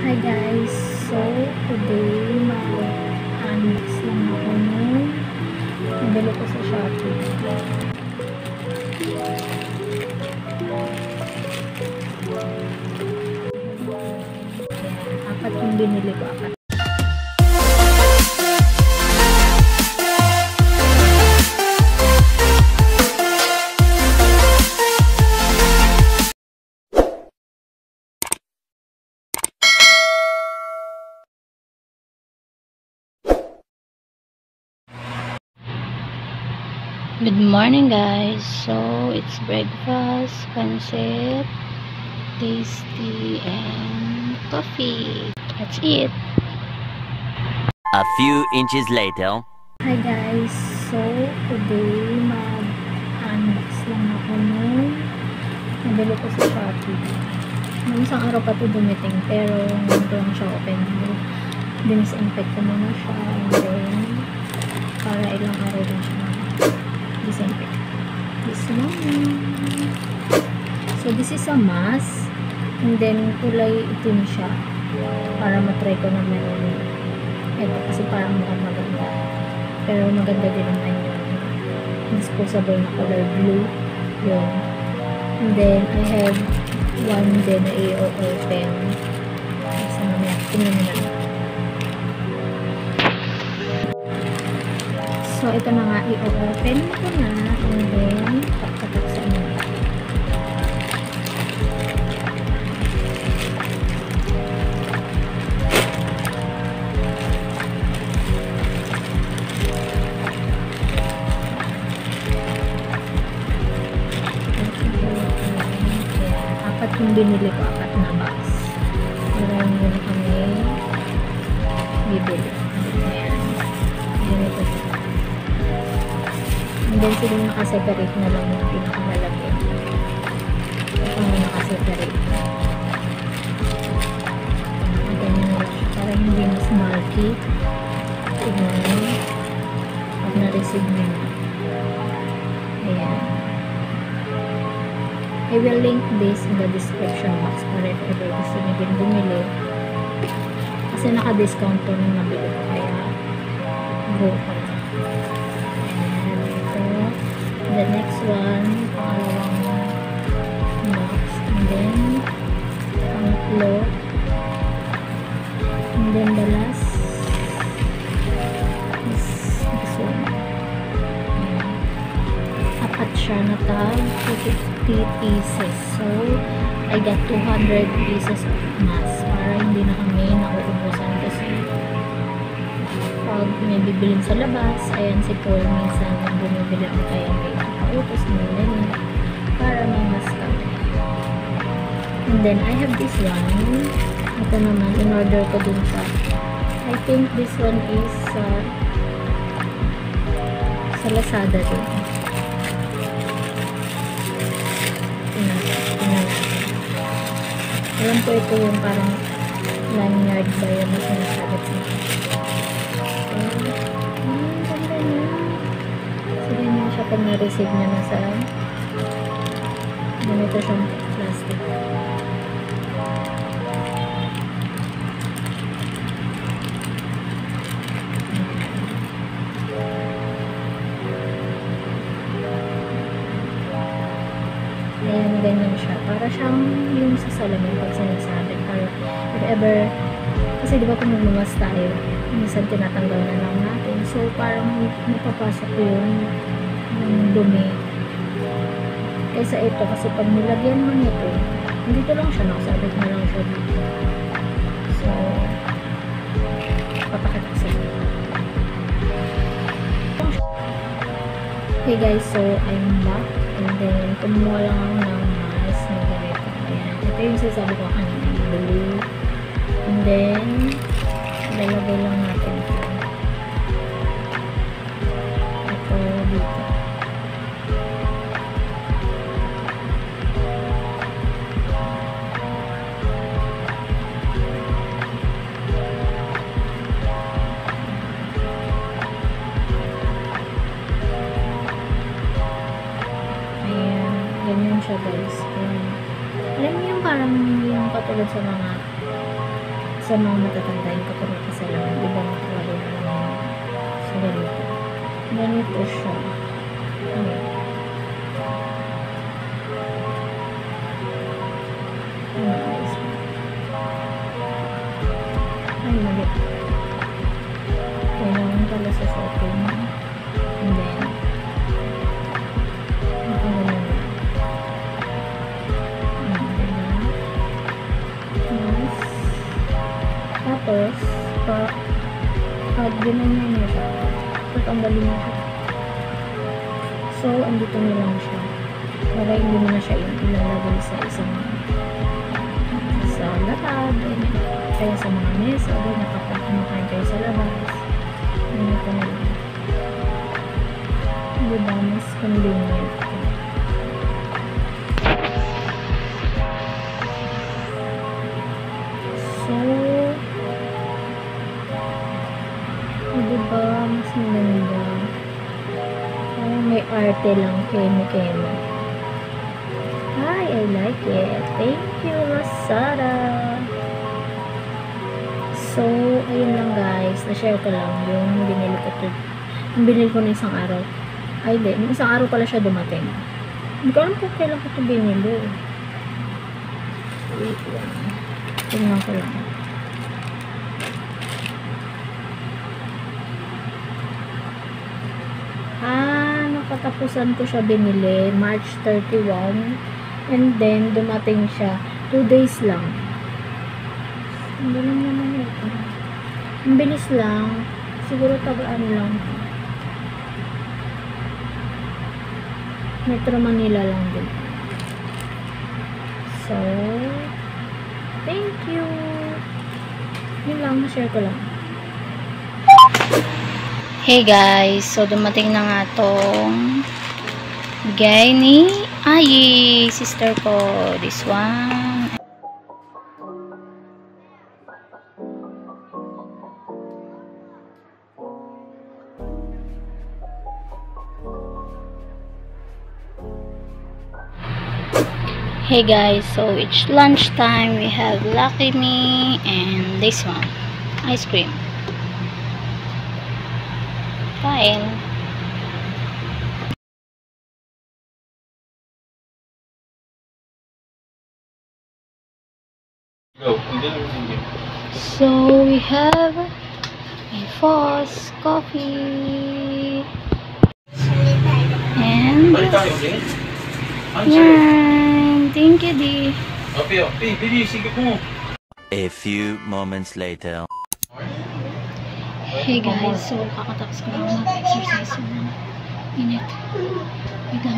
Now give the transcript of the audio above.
Hi guys! So, today mag-unbox lang ako nung nabili ko sa Shopee. Apat yung binili ko, apat. Good morning guys. So it's breakfast, pancit, tasty, and coffee. That's it. A few inches later. Hi guys. So today mag-unbox lang ako nung nabili ko sa Shopee. Nung isang araw pa ito dumating pero ngayon ko lang siya open. Dinisinfect ko muna siya and then para ilang araw din siya disinfect. This one. So this is a mask and then kulay itim siya para matry ko naman ito kasi parang mukhang maganda pero maganda din naman yung disposable na color blue yun. And then I have one din na i-open sa mamaya tingnan mo na. So, ito na nga, i-open ko na and then, pataksan mo. Apat yung binili ko, apat na box. Meron yun kami bibili. Ayan. Ganito siya. And then sila nakaseparate na lang yung pinakamalaki. Ito nga nakaseparate. And then yun lang siya. Parang hindi mas marky. Tignan mo. Pag na-receive nyo na. Ayan. I will link this in the description box para if ever gusto nyo din bumili. Kasi naka-discount to nung nabili ko. Kaya go pa lang. The next one, pangalawang box, and then pangatlo, and then the last is this one. Apat siya na tag, 250 pieces. So I got 200 pieces of mask para hindi na kami nauubusan kasi pag may bibilin sa labas, ayan si Paul minsan bumibili ako kaya may pautos nila para may mask kami. And then I have this one. Ito naman, in-order ko dun sa I think this one is sa Lazada din. Tingnan. Alam ko ito yung parang lanyard ba yun na sinasagot sa pag na-receive niya na sa ganito siyang plastic. Ayan, ganyan siya. Para siyang yung sa salamin pag sinasabi. Para if ever, kasi diba kung magmamas tayo, minsan tinatanggal na lang natin. So, parang napapasok yung dumi kaysa ito kasi pag nilagyan mo nito dito lang siya, nakasabit na lang siya dito. So papakita sa inyo. Okay guys, so I'm back and then kumuha lang ako ng mask na ganito. Ayan, ito yung sasabi ko kanina, blue, and then lalagay lang natin ito dito. Ganyan siya guys. Alam niyo yung parang yung katulad sa mga Sa mga matatanda yung katulad sa laman, iba na talaga yung sa ganito. Ganito siya. Ayan. Ayan guys. Ay, mali. Kailangan pala sa shopping. And then, nakagalan na. Tapos, pag ginanyan niya siya, tatanggalin niya siya. So, andito na lang siya. Para hindi mo na siya ilalagay sa isang sa latag, kaya sa mga mesa, doon nakapag kumakain kayo sa labas. Ganito na lang. Diba, mas convenient. So, diba, mas maganda. Parang may arte lang, keme-keme. Hi, I like it. Thank you, Lazada. So, ayun lang guys. Na-share ko lang yung binili ko to. Yung binili ko na isang araw. Ay, hindi. Yung isang araw pala siya dumating. Hindi ko alam kung kailan ko ito binili. Wait lang. Tingnan ko lang. Nakatapusan ko siya binili. March 31. And then, dumating siya. 2 days lang. Ang bilis naman ito. Ang bilis lang. Siguro tagaan lang. Metro Manila lang din. So, thank you. Yun lang, na-share ko lang. Hey guys, so dumating na nga tong bigay ni Ayi, sister ko. This one. Hey guys, so it's lunchtime. We have Lucky Me and this one, ice cream. Kain. So we have a Foss coffee and yan. Thank you, Di. A few moments later. Hey guys, so kakatapos ko lang mag-exercise ng minute. Wait lang.